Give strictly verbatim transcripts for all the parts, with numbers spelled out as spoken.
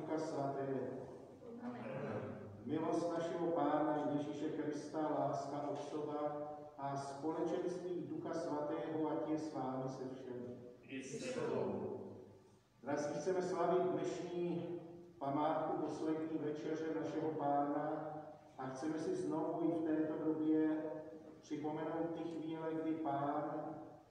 Ducha Svatého. Milost našeho Pána Ježíše Krista, láska Otcova a společenství Ducha Svatého, ať je s vámi se všemi. I s tebou. Drazí, chceme slavit dnešní památku poslední večeře našeho Pána a chceme si znovu i v této době připomenout ty chvíle, kdy Pán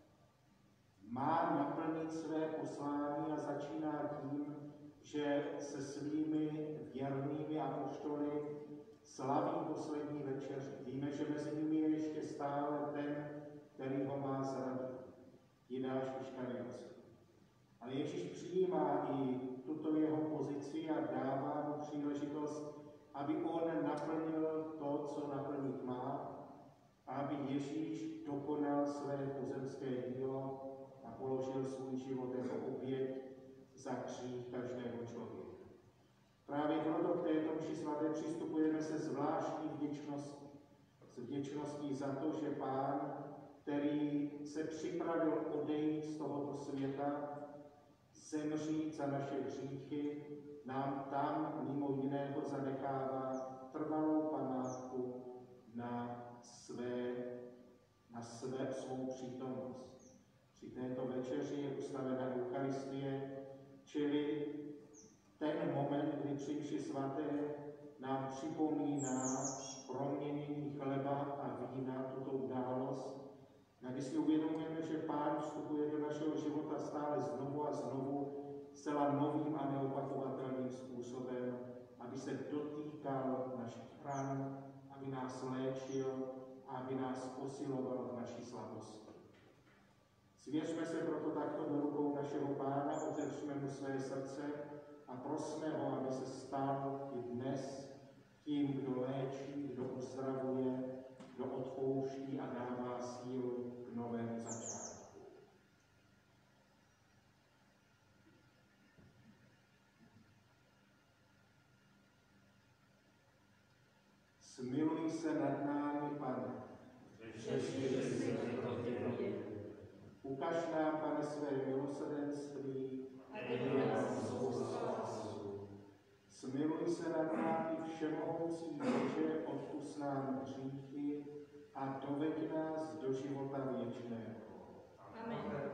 má naplnit své poslání a začíná tím, že se svými věrnými apoštoly slaví poslední večeři. Víme, že mezi nimi je ještě stále ten, který ho má zradit, Jidáš Iškariotský. Ale Ježíš přijímá i tuto jeho pozici a dává mu příležitost, aby on naplnil to, co naplnit má, a aby Ježíš dokonal své pozemské dílo a položil svůj život jako oběť za hřích každého člověka. Právě proto k této mši svaté přistupujeme se zvláštní vděčností. S vděčností za to, že Pán, který se připravil odejít z tohoto světa, zemřít za naše hříchy, nám tam mimo jiného zanechává trvalou památku na své, na své svou přítomnost. Při této večeři je ustavena Eucharistie, čili ten moment, kdy při mši svaté nám připomíná proměnění chleba a vína, tuto událost, kdy si uvědomujeme, že Pán vstupuje do našeho života stále znovu a znovu, zcela novým a neopakovatelným způsobem, aby se dotýkal našich ran, aby nás léčil a aby nás posiloval v naší slabosti. Svěřme se proto takto do rukou našeho Pána, otevřme mu své srdce a prosme ho, aby se stal i dnes tím, kdo léčí, kdo uzdravuje, kdo odpouští a dává sílu k novému začátku. Smiluj se nad námi, Pane. Ukaž nám, Pane, své milosrdenství. Smiluj se nad námi, všemohoucí Bože, odpusť nám hříchy a doveď nás do života věčného. Amen.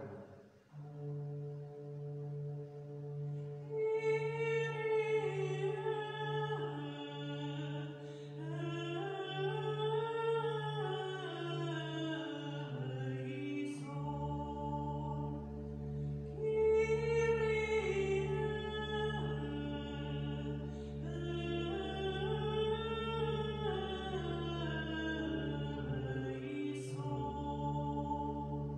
Amen.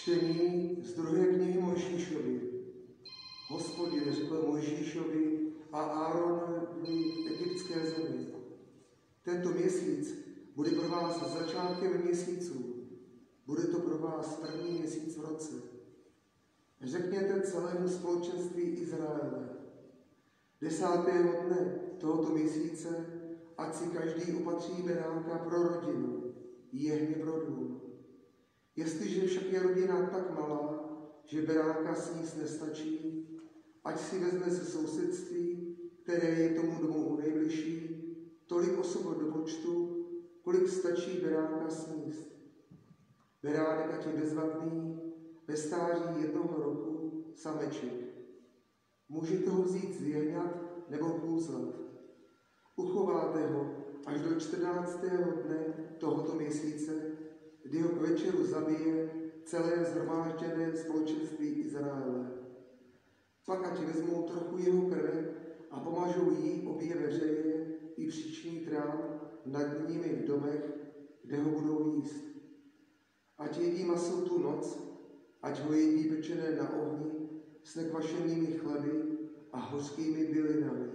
Čtení z druhé knihy Mojžíšovi. Hospodin řekl Mojžíšovi a Áronovi v egyptské zemi: tento měsíc bude pro vás začátkem měsíců, bude to pro vás první měsíc v roce. Řekněte celému společenství Izraele: desátého dne tohoto měsíce ať si každý opatří beránka pro rodinu, jehně pro dům. Jestliže však je rodina tak malá, že beránka sníst nestačí, ať si vezme ze sousedství, které je tomu domu nejbližší, tolik osob do počtu, kolik stačí beránka sníst. Beránek ať je bezvadný, ve stáří jednoho roku sameček. Můžete ho vzít z jehňat nebo půzlat. Uchováte ho až do čtrnáctého dne tohoto měsíce, kdy ho k večeru zabije celé shromážděné společenství Izraele. Pak ať vezmou trochu jeho krve a pomažou jí obě veřeje i příčný trám nad nimi v domech, kde ho budou jíst. Ať jedí maso tu noc, ať ho jedí pečené na ohni s nekvašenými chleby a hořkými bylinami.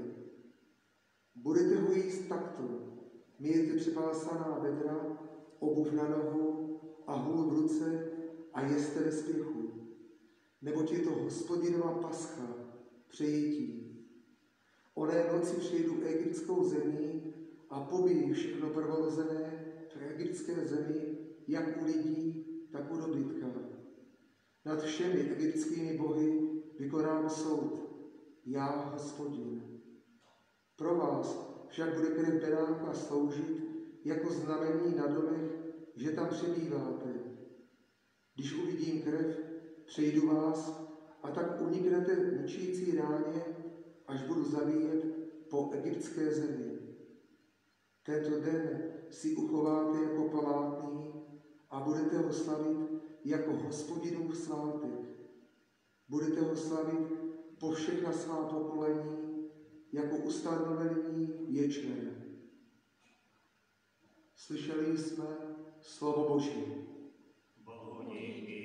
Budete ho jíst takto: mějte přepásaná bedra, obuv na nohu a hůl v ruce a jeste ve spěchu. Neboť je to Hospodinova pascha, přejítí. Oné noci přejdu egyptskou zemí a pobijí všechno prvorozené v egyptské zemi, jak u lidí, tak u dobytka. Nad všemi egyptskými bohy vykonám soud, já, Hospodin. Pro vás však bude krev beránka sloužit jako znamení na domech, že tam přebýváte. Když uvidím krev, přejdu vás a tak uniknete ničící ráně, až budu zabíjet po egyptské zemi. Tento den si uchováte jako památný a budete ho slavit jako Hospodinův svátek. Budete ho slavit po všechna svá pokolení jako ustanovení věčné. Slyšeli jsme slovo Boží. Bohu díky.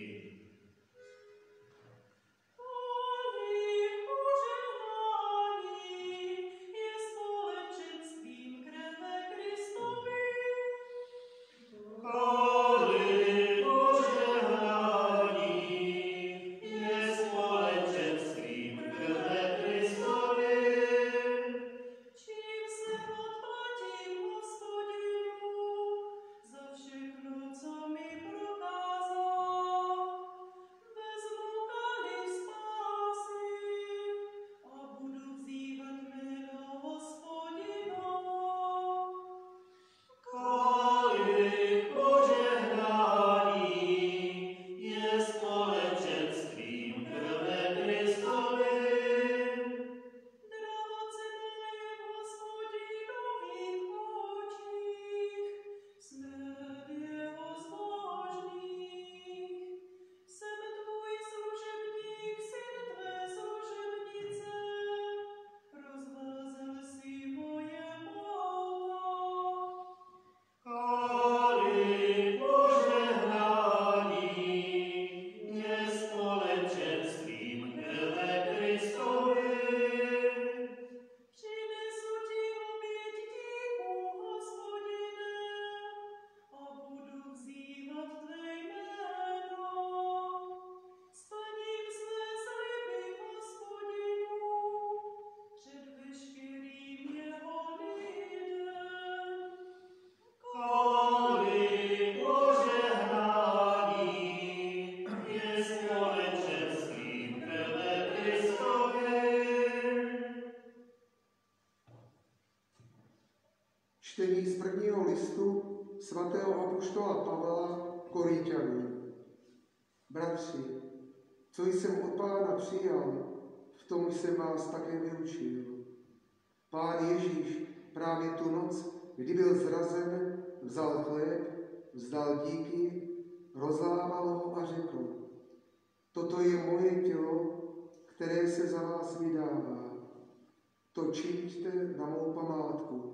Čtení z prvního listu svatého apoštola Pavla Korinťanům. Bratři, co jsem od Pána přijal, v tom jsem vás také vyučil. Pán Ježíš právě tu noc, kdy byl zrazen, vzal chléb, vzdal díky, rozlával ho a řekl: toto je moje tělo, které se za vás vydává. To čiňte na mou památku.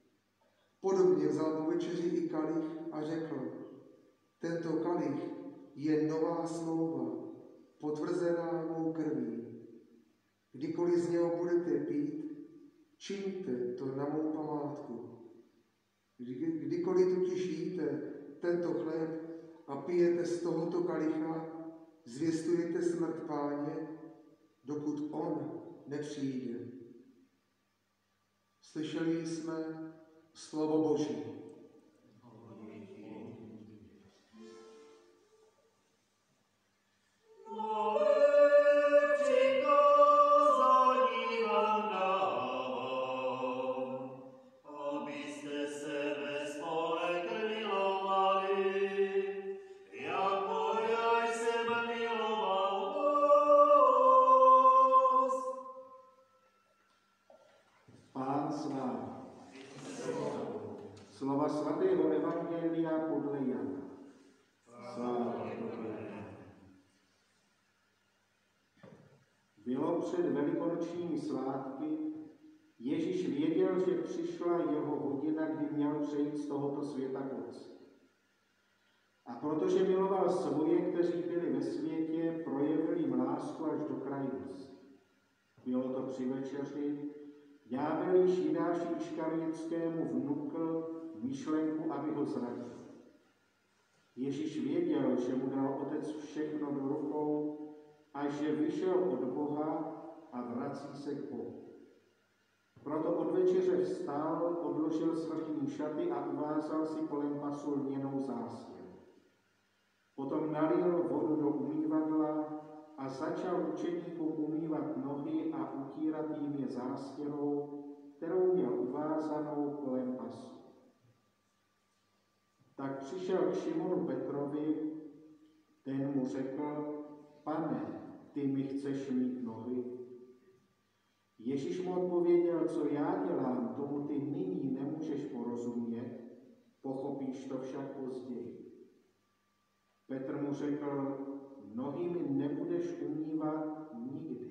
Podobně vzal po večeři i kalich a řekl: tento kalich je nová smlouva, potvrzená mou krví. Kdykoliv z něho budete pít, čiňte to na mou památku. Kdy, kdykoliv totiž jíte tento chléb a pijete z tohoto kalicha, zvěstujete smrt Páně, dokud on nepřijde. Slyšeli jsme slovo Boží. Slova svatého evangelia podle Jana. Sláva tobě. Bylo před velikonočními svátky, Ježíš věděl, že přišla jeho hodina, kdy měl přejít z tohoto světa k Otci. A protože miloval svoje, kteří byli ve světě, projevil jim lásku až do krajnosti. Bylo to při večeři, ďábel již Jidáši Iškarionskému vnukl myšlenku, aby ho zradil. Ježíš věděl, že mu dal Otec všechno do rukou a že vyšel od Boha a vrací se k Bohu. Proto od večeře vstal, odložil svrchní šaty a uvázal si kolem pasu lněnou zástěru. Potom nalil vodu do umývadla a začal učedníkům umývat nohy a utírat jim je zástěrou, kterou měl uvázanou kolem pasu. Tak přišel k Šimonu Petrovi, ten mu řekl: Pane, ty mi chceš mít nohy? Ježíš mu odpověděl: co já dělám, tomu ty nyní nemůžeš porozumět, pochopíš to však později. Petr mu řekl: nohy mi nebudeš umývat nikdy.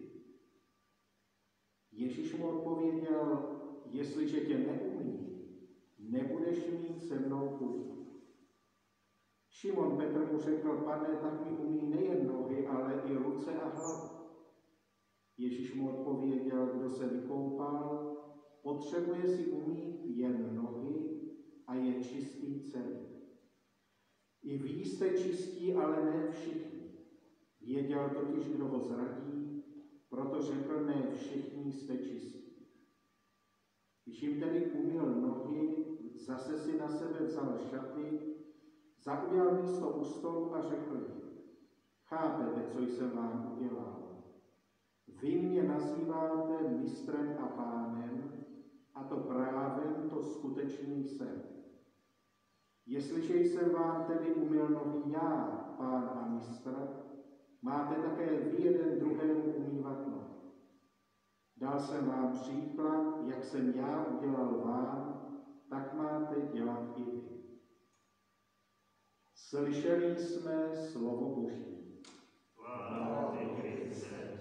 Ježíš mu odpověděl: jestliže tě neumí, nebudeš mít se mnou půjdu. Šimon Petr mu řekl: Pane, tak mi umí nejen nohy, ale i ruce a hlavu. Ježíš mu odpověděl: kdo se vykoupal, potřebuje si umýt jen nohy a je čistý celý. I vy jste čistí, ale ne všichni. Věděl totiž, kdo ho zradí, proto řekl: ne všichni jste čistí. Když jim tedy umyl nohy, zase si na sebe vzal šaty, zaujal místo u stolu a řekl jim: chápete, co jsem vám udělal? Vy mě nazýváte mistrem a pánem, a to právem, to skutečný jsem. Jestliže jsem vám tedy umyl nohy já, pán a mistr, máte také vy jeden druhému umývat nohy. Dal jsem vám příklad, jak jsem já udělal vám, tak máte dělat i vy. Slyšeli jsme slovo Boží. Chvála ti, Kriste.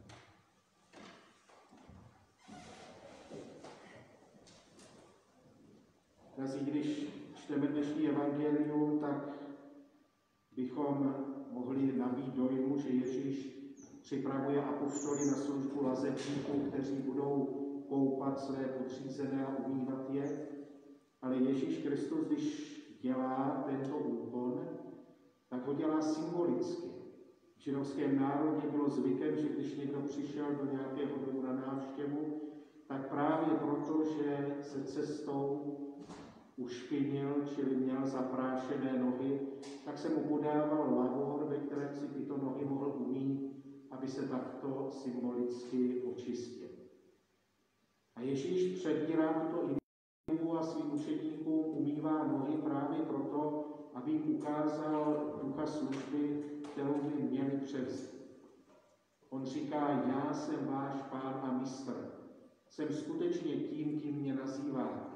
Drazí, když čteme dnešní evangelium, tak bychom mohli nabít dojmu, že Ježíš připravuje apoštoly na službu lazebníků, kteří budou koupat své podřízené a umývat je. Ale Ježíš Kristus, když dělá tento úkon, tak ho dělá symbolicky. V židovském národě bylo zvykem, že když někdo přišel do nějakého domu na návštěvu, tak právě proto, že se cestou ušpinil, čili měl zaprášené nohy, tak se mu podával lavor, ve kterém si tyto nohy mohl umýt, aby se takto symbolicky očistil. A Ježíš přebírá tuto iniciativu a svým učedníkům umývá nohy právě proto, aby jim ukázal ducha služby, kterou by měli převzít. On říká: já jsem váš pán a mistr. Jsem skutečně tím, kým mě nazýváte.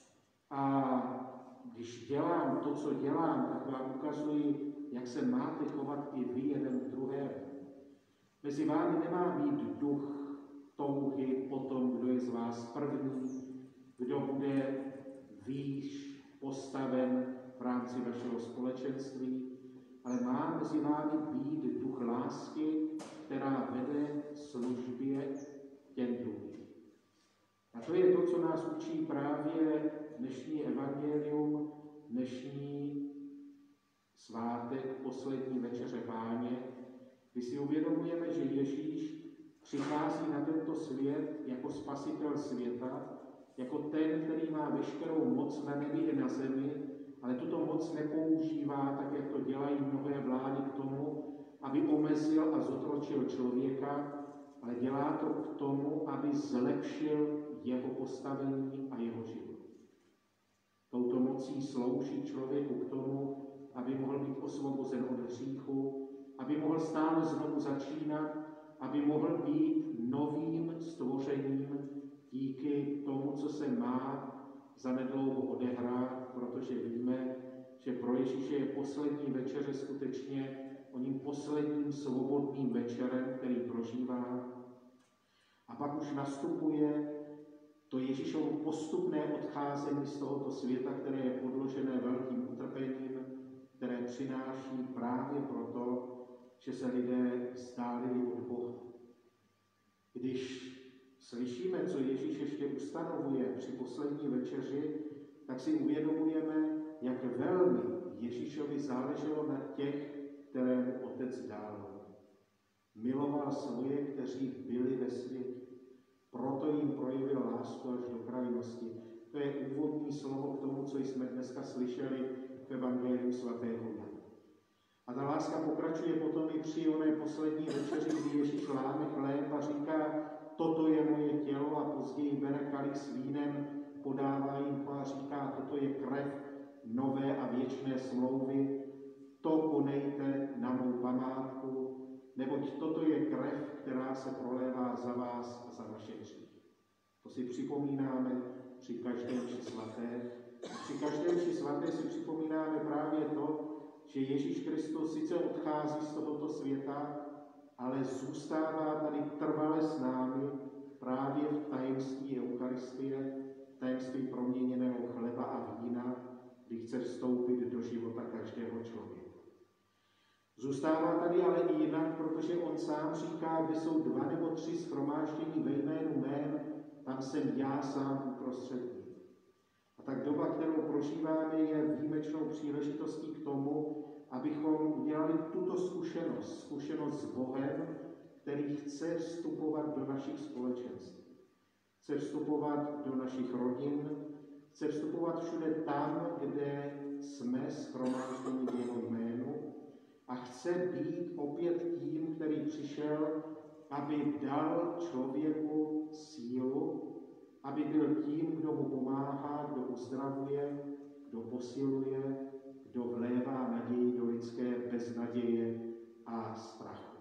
A když dělám to, co dělám, tak vám ukazuji, jak se máte chovat i vy jeden k druhému. Mezi vámi nemá být duch touhy po tom, kdo je z vás první, kdo bude výš postaven v rámci vašeho společenství, ale má mezi vámi být duch lásky, která vede službě těm druhým. A to je to, co nás učí právě dnešní evangelium, dnešní svátek, poslední večeře Páně, kdy si uvědomujeme, že Ježíš přichází na tento svět jako spasitel světa, jako ten, který má veškerou moc na nebi i na zemi, ale tuto moc nepoužívá tak, jak to dělají mnohé vlády k tomu, aby omezil a zotročil člověka, ale dělá to k tomu, aby zlepšil jeho postavení a jeho život. Touto mocí slouží člověku k tomu, aby mohl být osvobozen od hříchu, aby mohl stále znovu začínat, aby mohl být novým stvořením díky tomu, co se má zanedlouho odehrát, protože víme, že pro Ježíše je poslední večeře skutečně oním posledním svobodným večerem, který prožívá. A pak už nastupuje to Ježíšovo postupné odcházení z tohoto světa, které je podložené velkým utrpením, které přináší právě proto, že se lidé vzdálili od Boha. Když slyšíme, co Ježíš ještě ustanovuje při poslední večeři, tak si uvědomujeme, jak velmi Ježíšovi záleželo na těch, které mu Otec dal. Miloval svoje, kteří byli ve světě. Proto jim projevil lásku až do krajnosti. To je úvodní slovo k tomu, co jsme dneska slyšeli v Evangeliu svatého Jana. A ta láska pokračuje potom i při oné poslední večeři, kdy Ježíš láme chléb a říká, toto je moje tělo, a později bere kalich s vínem, podává jim a říká, toto je krev nové a věčné smlouvy, to konejte na mou památku, neboť toto je krev, která se prolévá za vás a za naše hříchy. To si připomínáme při každé mši svaté. A při každé mši svaté si připomínáme právě to, že Ježíš Kristus sice odchází z tohoto světa, ale zůstává tady trvale s námi právě v tajemství Eucharistie, v tajemství proměněného chleba a vína, kdy chce vstoupit do života každého člověka. Zůstává tady ale i jinak, protože on sám říká, kde jsou dva nebo tři shromáždění ve jménu mém, tam jsem já sám uprostřed nich. A tak doba, kterou prožíváme, je výjimečnou příležitostí k tomu, abychom udělali tuto zkušenost, zkušenost s Bohem, který chce vstupovat do našich společenství. Chce vstupovat do našich rodin, chce vstupovat všude tam, kde jsme shromážděni v jeho jménu, a chce být opět tím, který přišel, aby dal člověku sílu, aby byl tím, kdo mu pomáhá, kdo uzdravuje, kdo posiluje, kdo vlévá naději do lidské beznaděje a strachu.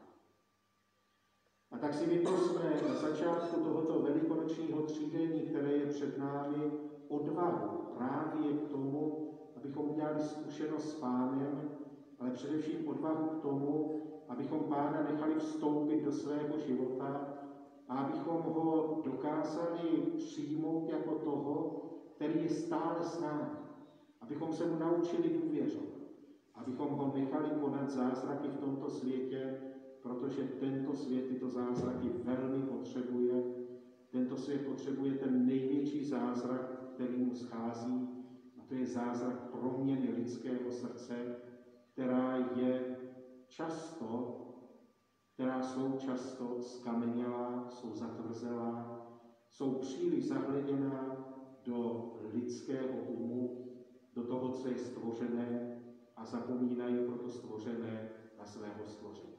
A tak si vyprosme na začátku tohoto velikonočního třídení, které je před námi, odvahu právě k tomu, abychom udělali zkušenost s Pánem, ale především odvahu k tomu, abychom Pána nechali vstoupit do svého života a abychom ho dokázali přijmout jako toho, který je stále s námi. Abychom se mu naučili důvěřovat. Abychom ho nechali konat zázraky v tomto světě, protože tento svět tyto zázraky velmi potřebuje. Tento svět potřebuje ten největší zázrak, který mu schází, a to je zázrak proměny lidského srdce, která je často, která jsou často skamenělá, jsou zatvrzelá, jsou příliš zahleděná do lidského umu, do toho, co je stvořené, a zapomínají proto stvořené na svého stvořitele.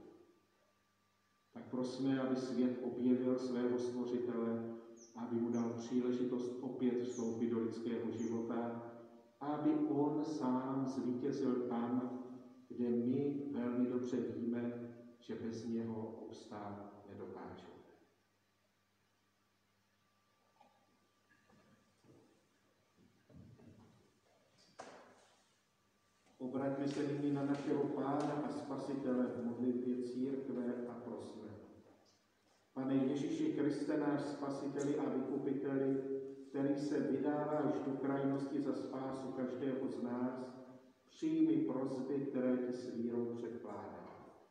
Tak prosme, aby svět objevil svého stvořitele, aby mu dal příležitost opět vstoupit do lidského života, aby on sám zvítězil tam, kde my velmi dobře víme, že bez něho obstát nedokážeme. Obraťme se nyní na našeho Pána a Spasitele v modlitbě církve a prosme. Pane Ježíši Kriste, náš Spasiteli a Vykupiteli, který se vydáváš do krajnosti za spásu každého z nás, Přijmi prosby, které ti s vírou předkládám.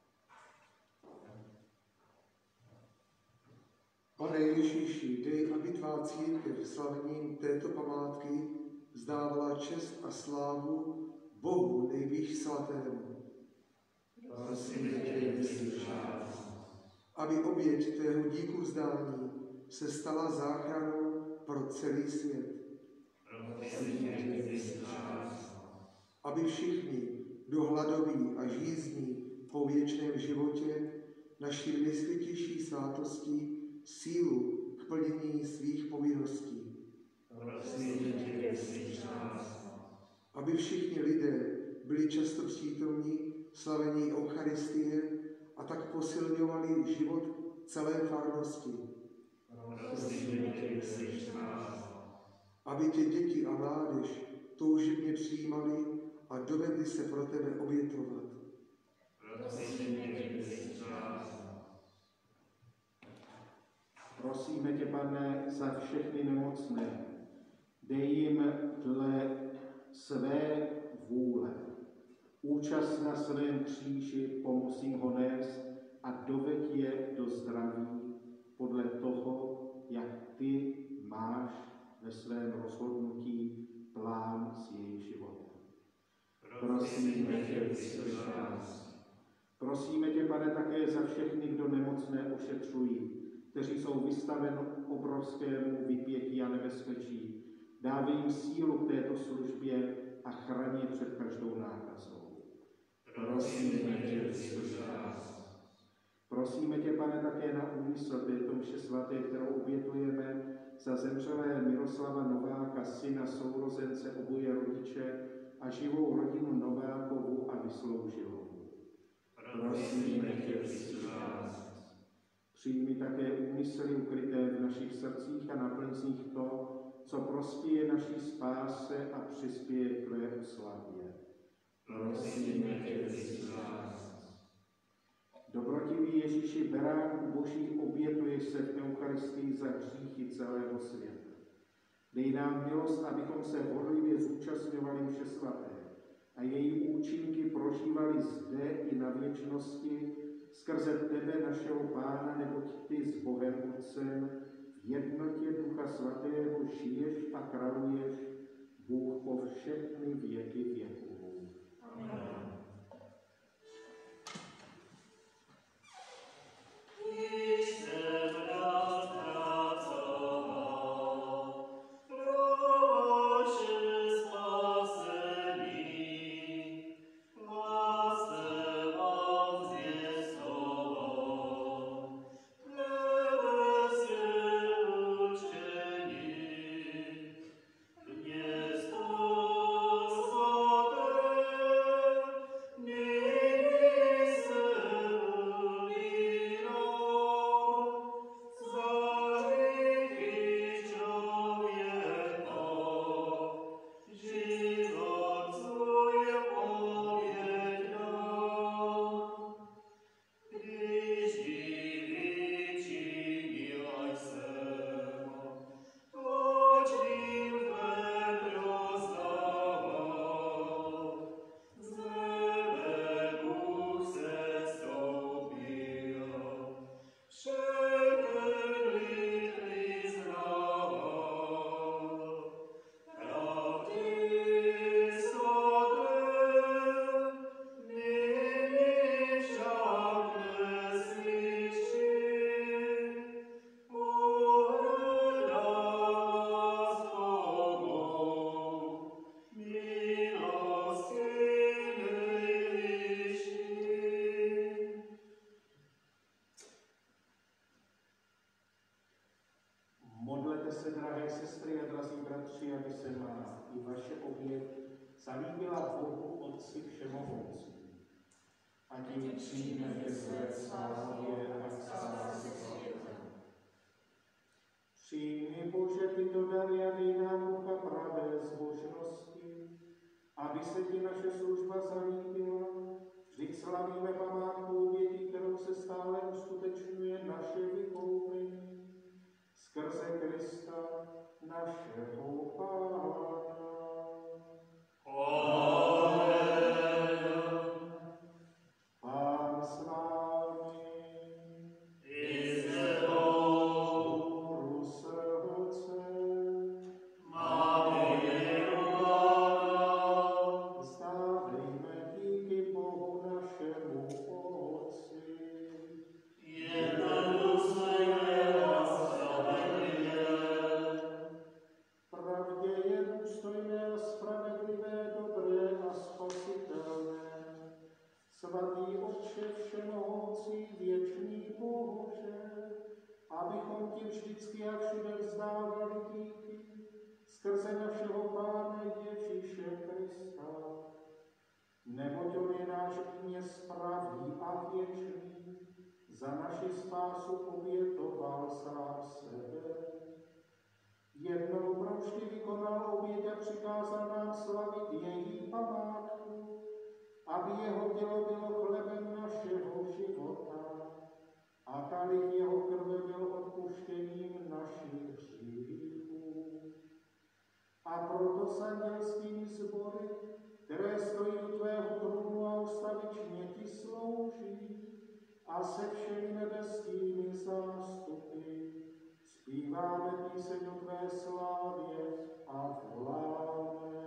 Pane Ježíši, dej, aby tvá církev slavením této památky vzdávala čest a slávu Bohu nejvýš svatému. Prosím tě, vyslyš nás. Aby oběť tvého díku vzdání se stala záchranou pro celý svět. Prosím tě, vyslyš nás. Aby všichni, kdo hladoví a žízní po věčném životě, našli nejsvětější svátosti sílu k plnění svých povinností. Prosím tě, vyslyš nás. Aby všichni lidé byli často přítomní slavení Eucharistie a tak posilňovali život celé farnosti. Prosím tě, vyslyš nás. Aby tě děti a mládež toužebně přijímali a dovedli se pro tebe obětovat. Prosím tě, vyslyš nás. Prosíme tě, Pane, za všechny nemocné. Dej jim dle své vůle účast na svém kříži, pomoz jim ho nést a doveď je do zdraví podle toho, jak ty máš ve svém rozhodnutí plán s jejich životem. Prosíme tě, vyslyš nás. Prosíme tě, Pane, také za všechny, kdo nemocné ošetřují, kteří jsou vystaveni obrovskému vypětí a nebezpečí. Dávej jim sílu k této službě a chraň je před každou nákazou. Prosíme tě, vyslyš nás. Prosíme tě, Pane, také na úmysl této mše svaté, kterou obětujeme za zemřelé Miroslava Nováka, syna, sourozence, oboje rodiče a živou rodinu Novákovu a vysloužilou. Prosíme tě, vyslyš nás. Přijmi také úmysly ukryté v našich srdcích a naplň z nich to, co prospěje naší spáse a přispěje k tvé oslavě. Prosíme tě, vyslyš nás. Dobrotivý Ježíši, beránku Boží, obětuješ se v Eucharistii za hříchy celého světa. Dej nám milost, abychom se horlivě zúčastňovali mše svaté a její účinky prožívali zde i na věčnosti skrze tebe, našeho Pána, neboť ty s Bohem Otcem v jednotě Ducha Svatého žiješ a králuješ, Bůh po všechny věky věků. Amen. Našeho Pána. Amen. důstojné a spravedlivé, dobré a spasitelné. Svatý Otče všemohoucí, věčný Bože, abychom ti vždycky a všude vzdávali díky skrze našeho Pána Ježíše Krista. Neboť on je náš kněz pravý a věčný, za naši spásu obětoval sám sebe. Jednou provždy vykonal oběť a přikázal nám slavit její památku, aby jeho tělo bylo chlebem našeho života a kalich jeho krve byl odpuštěním našich hříchů. A proto s andělskými sbory, které stojí u tvého trůnu a ustavičně ti slouží, a se všemi nebeskými zástupy zpíváme píseň o tvé slávě a voláme.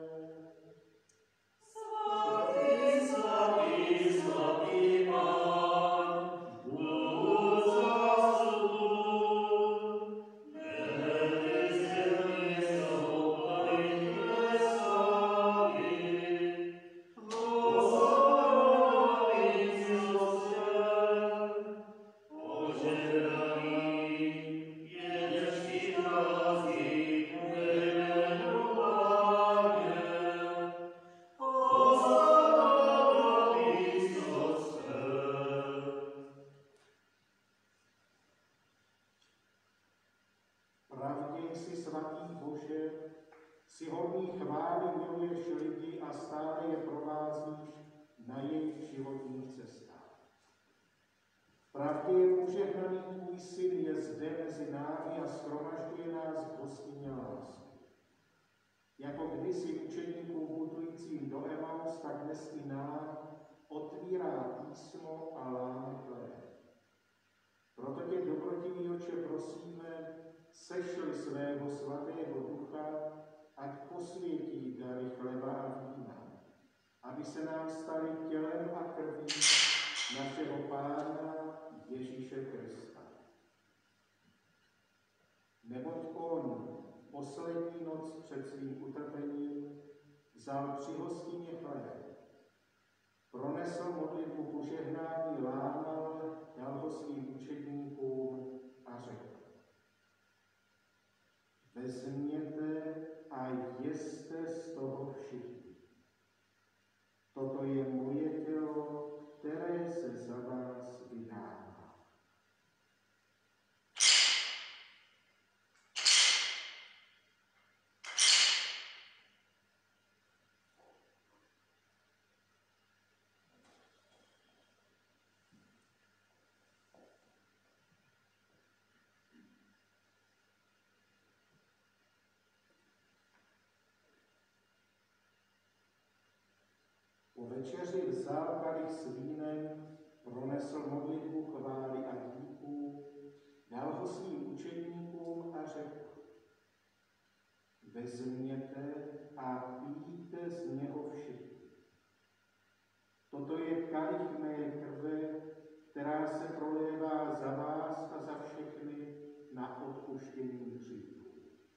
Svatý, svatý, svatý Pán, Bůh zástupu, nebe i země souplaví tvé slávy. Hosana výsostem, požehnaný je dnešní prázdník nejmenovaně. Hosana výsostem. Pravději si, svatý Bože, si hodný chvály, miluješ lidi a stále je provázíš na jejich životních cestách. Pravdě je požehnaný tvůj syn, je zde mezi námi a shromažďuje nás v hostině lásky. Jako kdysi učeníkům putujícím do Emaus, tak dnes i nám otvírá písmo a láme chléb. Proto tě, dobrotivý Otče, prosíme, sešli svého svatého ducha, ať posvětí dary chleba a vína, aby se nám stali tělem a krví našeho Pána Ježíše Krista. Neboť on poslední noc před svým utrpením vzal při hostině chléb, pronesl modlitbu požehnání, lámal, dal ho svým učedníkům a řekl: vezměte a jeste z toho všichni. Toto je moje tělo, které se za vás vydává. Po večeři vzal kalich s vínem, pronesl modlitbu chvály a díků, dal ho svým učedníkům a řekl: vezměte a pijte z něho všichni. Toto je kalich mé krve, která se prolévá za vás a za všechny na odpuštění hříchů.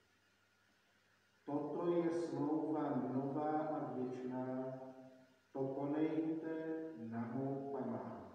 Toto je smlouva nová a věčná, to konejte na mou památku.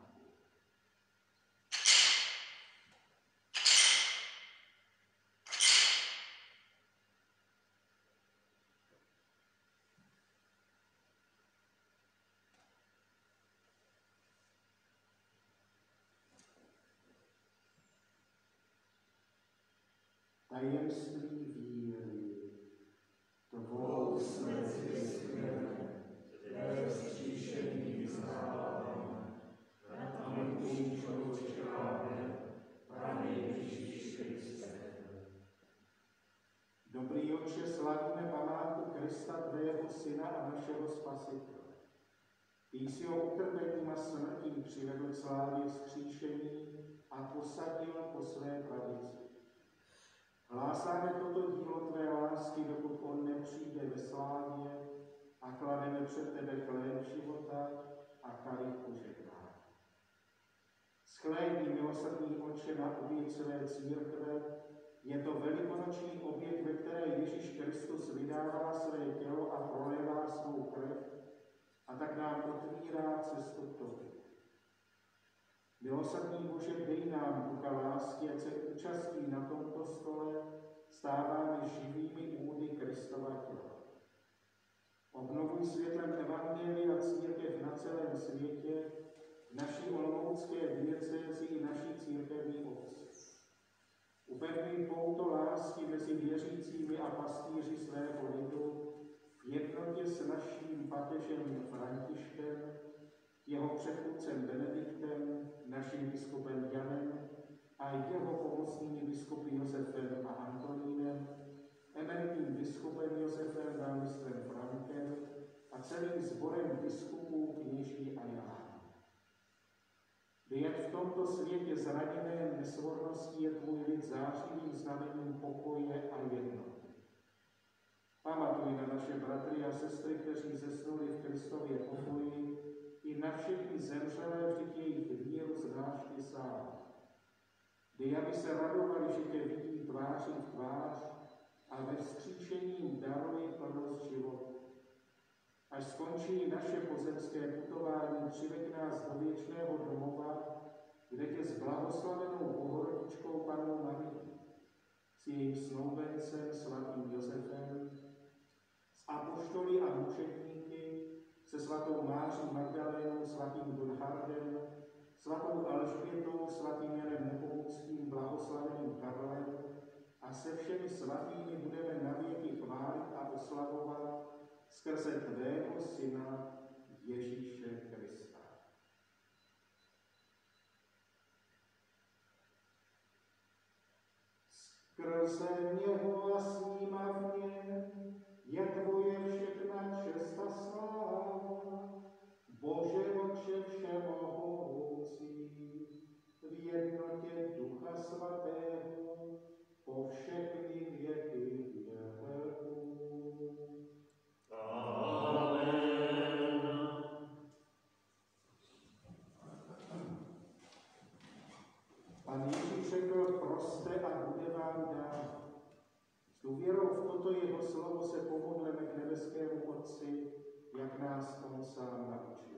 Tajemství víry, tvou smrt vyzneme, tvé vzkříšení vyznáváme, na pamětní člověkáme, Pane Ježíši Kriste. Dobrý Otče, slavíme památku Krista, tvého Syna a našeho Spasitele. Ty jsi ho utrpením a smrtí přivedl k slávě vzkříšení a posadil po své pravici. Hlásáme toto dílo tvé lásky, dokud on nepřijde ve slávě, a klademe před tebe chléb života a kalich požehnání. Shlédni, milosrdný Otče, na oběť své církve. Je to velikonoční oběť, ve které Ježíš Kristus vydává své Milosrdný Bože, dej nám ducha lásky, ať se účastí na tomto stole stáváme živými údy Kristova těla. Obnovuj světlem Evangelia církev na celém světě, v naší olomoucké diecézi i naší církevní obci. Upevňuj pouto lásky mezi věřícími a pastýři svého lidu v jednotě s naším papežem Františkem, jeho předchůdcem Benediktem, naším biskupem Janem a jeho pomocnými biskupy Josefem a Antonínem, emeritním biskupem Josefem, velmistrem Frankem a celým sborem biskupů, kněží a Jánů. Vyjet v tomto světě zraněné nesvornosti je tvůj lid zářivým znamením pokoje a jednoty. Pamatuj na naše bratry a sestry, kteří zesnuli v Kristově pokoji, i na všechny zemřelé, vždyť jejich víru znáš ty sám. Dej, aby se radovali, že tě vidí tváří v tvář a ve vzkříšení jim daruj plnost života. Až skončí naše pozemské putování, přiveď nás do věčného domova, kde tě s blahoslavenou Bohorodičkou Pannou Marií, s jejím snoubencem svatým Josefem, s apoštoly a mučedníky, se svatou Máří Magdalénou, svatým Gunhardem, svatou Alžbětou, svatým Janem Nepomuckým, blahoslaveným Karlem a se všemi svatými budeme navěky chválit a oslavovat skrze tvého Syna Ježíše Krista. Skrze něho a s ním a v něm je tvoje všechna čest a sláva, Bože Otče všemohoucí, v jednotě Ducha Svatého, po všechny věky věků. Pan Ježíš řekl, proste a bude vám dát. S důvěrou v toto jeho slovo se pomodleme k nebeskému Otci, jak nás on sám naučil.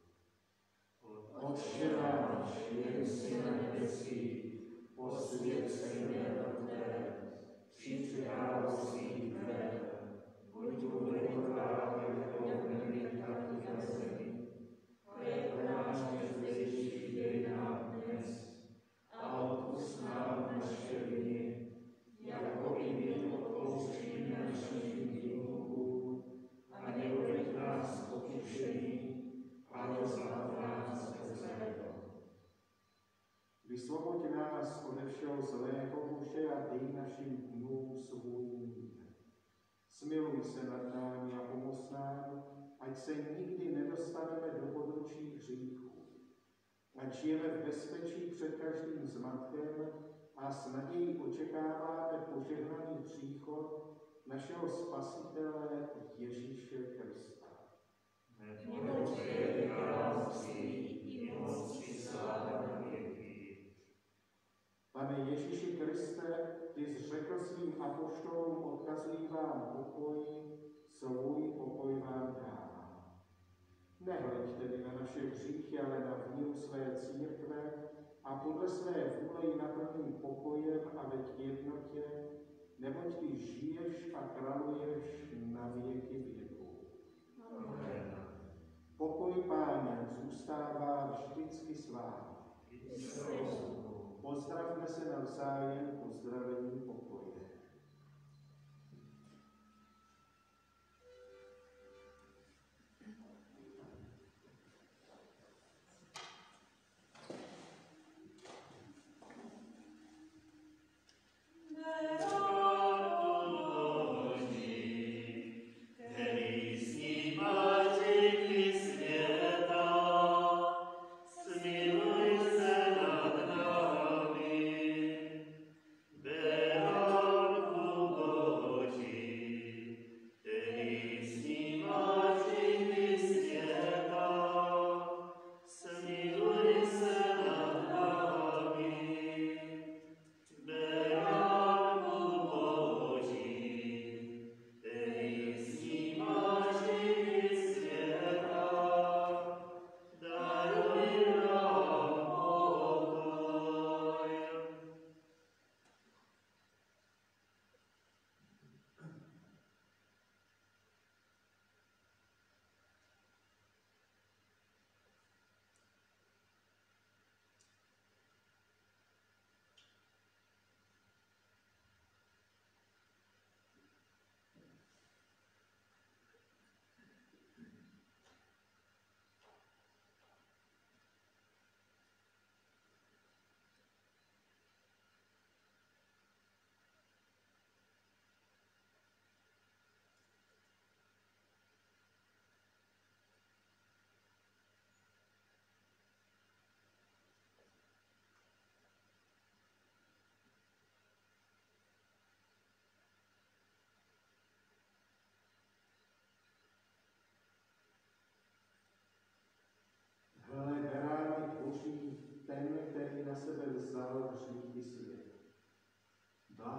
Otče náš, jen jsi na nebesích, posvěť se jméno tvé, přijď království tvé, buď vůle tvá jako v nebi, tak i na zemi. Chléb náš každejší dej nám dnes a odpusť nám naše viny, jako i my odpouštíme našim viníkům, a neuveď nás k pokušení, ale zbav nás od zlého. Vysvoboď nás ode všeho zlého, Bože, a dej našim dnům svůj mír. Smiluj se nad námi a pomoz nám, ať se nikdy nedostaneme do područí hříchu. Ať žijeme v bezpečí před každým zmatkem a s nadějí očekáváme požehnaný příchod našeho Spasitele Ježíše Krista. Neboť je království i moc i sláva na věky. Pane Ježíši Kriste, ty jsi řekl svým apoštolům, odkazuji vám pokoj, svůj pokoj vám dávám. Nehleď tedy na naše hříchy, ale na víru své církve a podle své vůle ji naplní pokojem a ve jednotě, neboť ty žiješ a králuješ na věky věků. Amen. Pokoj Páně zůstává vždycky s vámi. Pozdravme se navzájem pozdravením pokoje.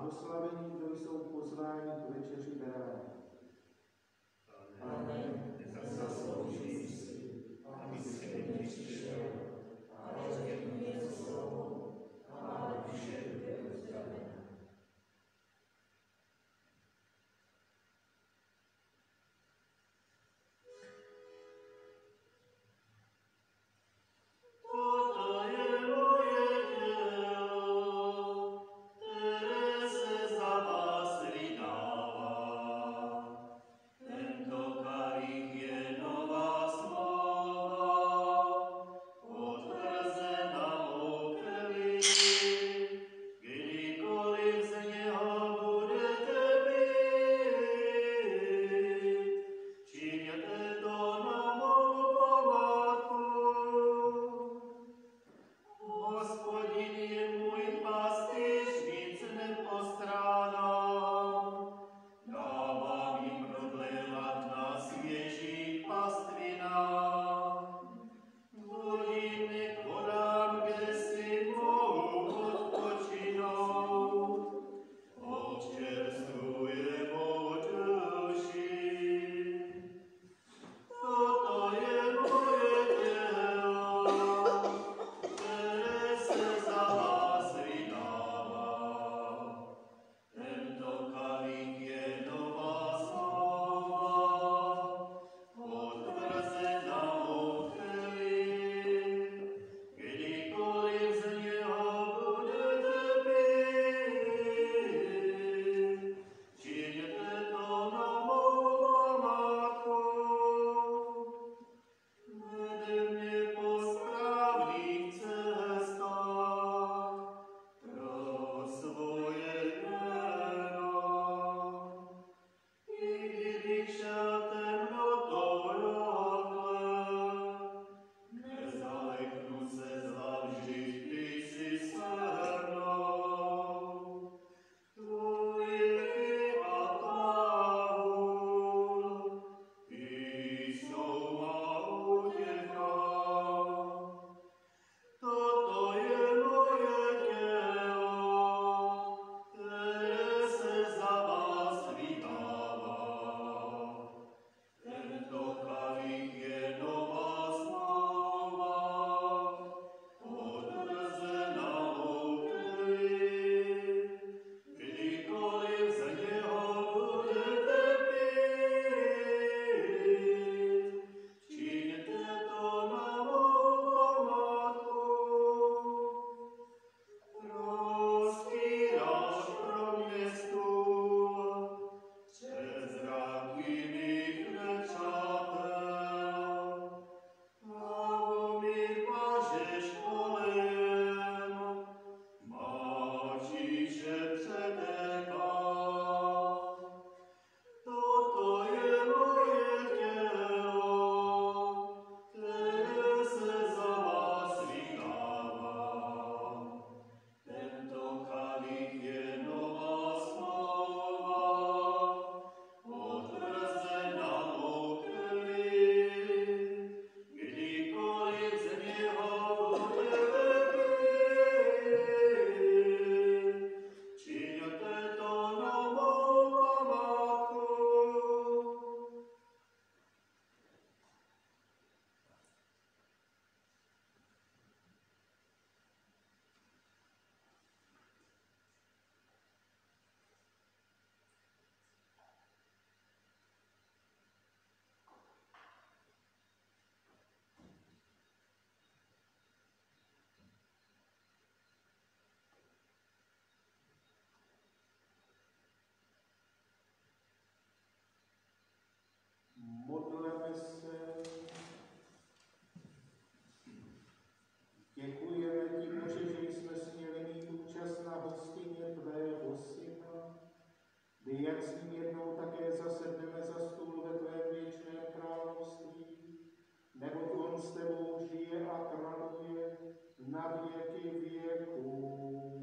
blahoslavení, kdo jsou pozváni k večeři berána. Pane, nezasloužím si, aby si ke mně přišel, ale řekni jen slovo, a má duše bude uzdravena. Modleme se. Děkujeme ti, Bože, že jsme směli mít účast na hostině tvého Syna, kdy jak s ním jednou také zasedneme za stůl ve tvém věčném království, neboť on s tebou žije a králuje na věky věků.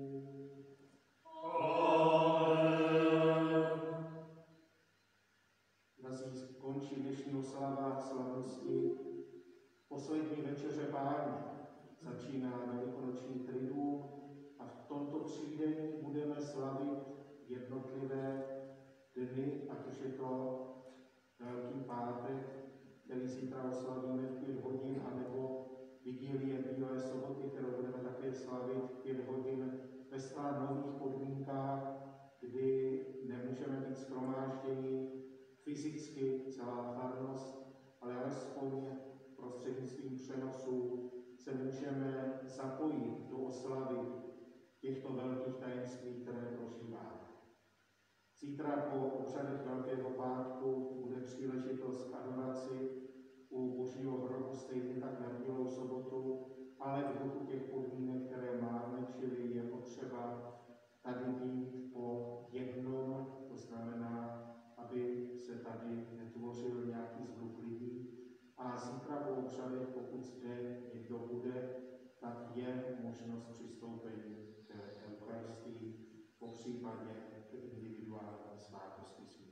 Drazí, končí dnešní oslava slavnosti poslední večeře Páně. Začíná velikonoční triduum a v tomto třídení budeme slavit jednotlivé dny, ať už je to Velký pátek, který zítra oslavíme v pět hodin, anebo Vigílie Bílé soboty, kterou budeme také slavit v pět hodin ve zcela nových podmínkách, kdy nemůžeme být shromážděni fyzicky celá farnost, ale alespoň prostřednictvím přenosu se můžeme zapojit do oslavy těchto velkých tajemství, které prožíváme. Zítra po obřadech Velkého pátku bude příležitost k adoraci u Božího hrobu, stejně tak na Bílou sobotu, ale v duchu těch podmínek, které máme, čili je potřeba tady být po jednom, to znamená, aby se tady netvořil nějaký zhluk lidí. A zítra po obřadech, pokud zde někdo bude, tak je možnost přistoupení k Eucharistii, popřípadě k individuální svátosti.